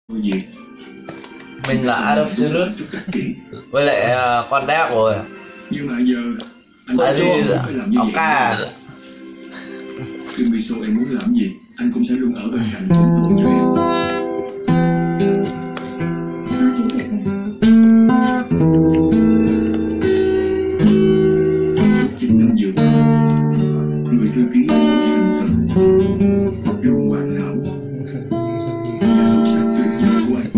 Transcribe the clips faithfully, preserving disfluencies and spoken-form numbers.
Mình là Adopterus với lại uh, con đáp rồi. Nhưng mà giờ anh Tại vì phải làm như vậy. ca Đừng vì số em muốn làm gì, anh cũng sẽ luôn ở bên cạnh ủng hộ cho em. Chín năm vừa qua, người thư ký thành thật, luôn hoàn hảo, và xuất sắc tuyệt vời của anh.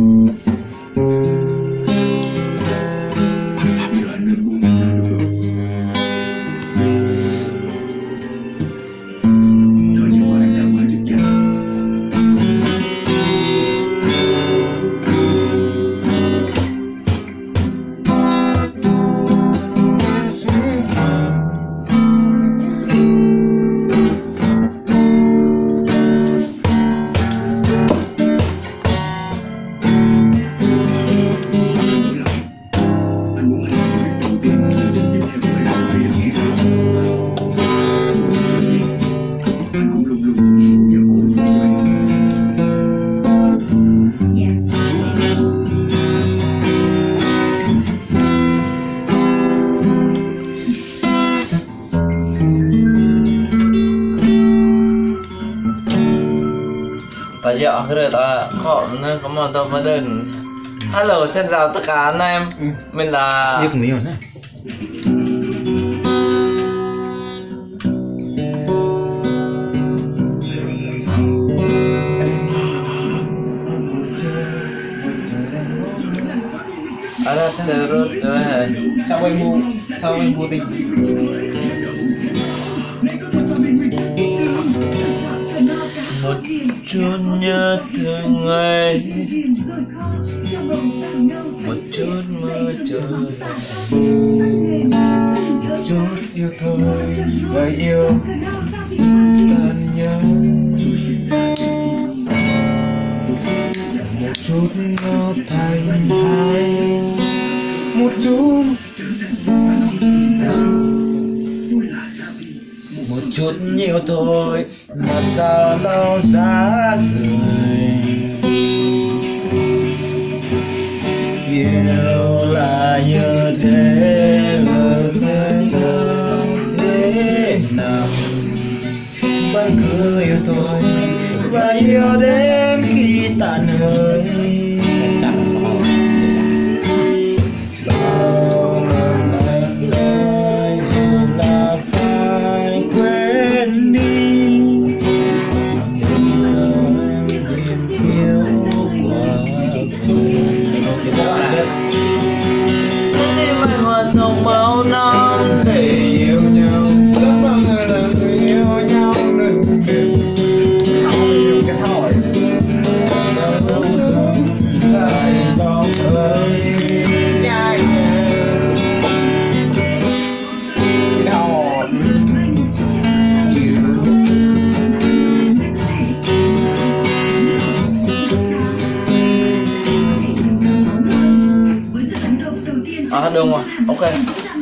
Giờ anh nên buông ra được rồi. Thời gian qua anh đã quá dứt dàng. ta dạo rồi ta họ nên có một tao mới đơn. Hello, xin chào tất cả anh em. Ừ. Mình là Giấc miêu này. Adopterus rồi. Sao anh mua? Sao anh mua tình? Một chút nhớ thương ngày, một chút mơ chờ, Một chút yêu thôi và yêu tan nhớ. Một chút nó thành hai, một chút, một chút nhiều thôi mà sao lâu giá rời. Yêu là như thế, giờ rơi giờ thế nào vẫn cứ yêu thôi và yêu đến khi tàn hơi. Bao lần đã rồi dù là phải quên đi, nhưng giờ em biết yêu quá tim anh hòa sông bao năm để yêu nhau. Rất bao người là người yêu nhau đừng biết cái hỏi đâu rồi lại bóng ơi nhai đòn chiều. à đúng rồi, ok.